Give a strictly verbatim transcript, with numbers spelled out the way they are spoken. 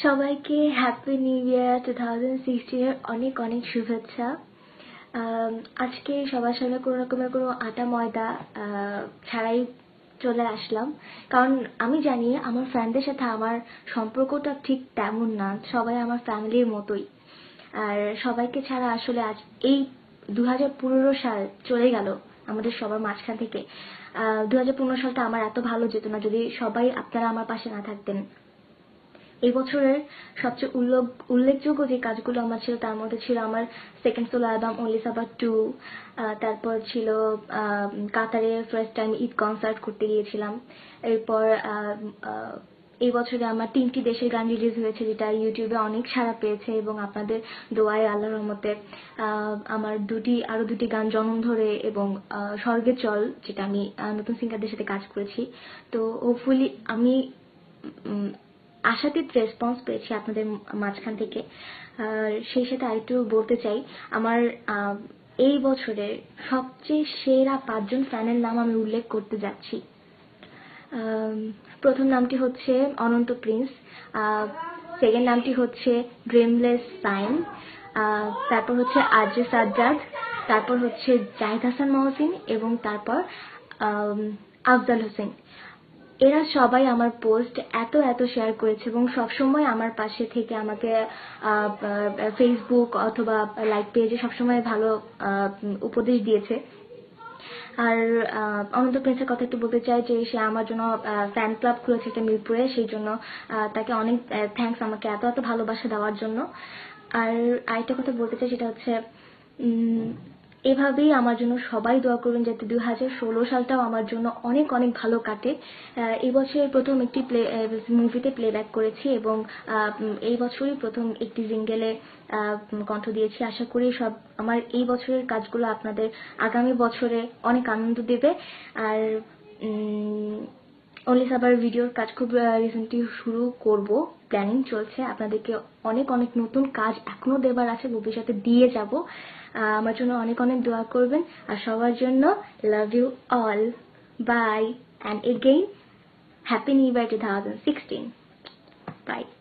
সবাইকে happy new year two thousand sixteen এর অনেক অনেক শুভেচ্ছা। আজকে সবার সামনে কোনো রকমের কোনো আটা ময়দা ছাড়াই চলে আসলাম, কারণ আমি জানি আমার ফ্রেন্ডদের সাথে আমার সম্পর্কটা ঠিক তেমন না, সবাই আমার ফ্যামিলির মতোই। আর সবাইকে ছাড়া আসলে আজ এই দু হাজার পনেরো সাল চলে গেল আমাদের সবার মাঝখান থেকে। দু হাজার পনেরো সালটা আমার এত ভালো যেত না যদি সবাই আপনারা আমার পাশে না থাকতেন। এই বছরের সবচেয়ে উল্লেখ উল্লেখযোগ্য যে কাজগুলো আমার ছিল তার মধ্যে ছিল আমার second solo album only Saba two, তারপর ছিল কাতারে ফার্স্ট টাইম ঈদ কনসার্ট করতে গিয়েছিলাম। এরপর এই বছরে আমার তিনটি দেশের গান রিলিজ হয়েছে, যেটা ইউটিউবে অনেক সাড়া পেয়েছে, এবং আপনাদের দোয়ায় আল্লাহর রহমতে আমার দুটি আরো দুটি গান জন্ম ধরে এবং স্বর্গের চল, যেটা আমি নতুন সিঙ্গারদের সাথে কাজ করেছি। তো হোপফুলি আমি আশাতীত রেসপন্স পেয়েছি আপনাদের মাঝখান থেকে। আর সেই সাথে আরেকটু বলতে চাই, আমার এই বছরের সবচেয়ে সেরা পাঁচজন ফ্যানের নাম আমি উল্লেখ করতে যাচ্ছি। প্রথম নামটি হচ্ছে অনন্ত প্রিন্স, সেকেন্ড নামটি হচ্ছে ড্রিমলেস সাইন, তারপর হচ্ছে আরজে সাজ্জাদ, তারপর হচ্ছে জাহিদ হাসান মহসিন, এবং তারপর আফজাল হোসেন। এরা সবাই আমার পোস্ট এত এত শেয়ার করেছে এবং সবসময় আমার পাশে থেকে আমাকে ফেসবুক অথবা লাইক পেজে সবসময় ভালো উপদেশ দিয়েছে। আর অনন্ত প্রিন্সের কথা একটু বলতে চাই যে সে আমার জন্য ফ্যান ক্লাব খুলেছে একটা মিরপুরে, সেই জন্য তাকে অনেক থ্যাঙ্কস আমাকে এত এত ভালোবাসা দেওয়ার জন্য। আর আরেকটা কথা বলতে চাই, সেটা হচ্ছে এভাবেই আমার জন্য সবাই দোয়া করবেন যাতে দুই হাজার ষোলো সালটাও আমার জন্য অনেক অনেক ভালো কাটে। এই বছরের প্রথম একটি প্লে মুভিতে প্লেব্যাক করেছি এবং এই বছরই প্রথম একটি জিঙ্গেলে কণ্ঠ দিয়েছি। আশা করি সব আমার এই বছরের কাজগুলো আপনাদের আগামী বছরে অনেক আনন্দ দেবে। আর অনলি সাবার ভিডিওর কাজ খুব রিসেন্টলি শুরু করব, প্ল্যানিং চলছে। আপনাদেরকে অনেক অনেক নতুন কাজ এখনো দেবার আছে, ভবিষ্যতে দিয়ে যাব। আমার জন্য অনেক অনেক দোয়া করবেন। আর সবার জন্য love you all, bye, and again happy new year two thousand sixteen, by.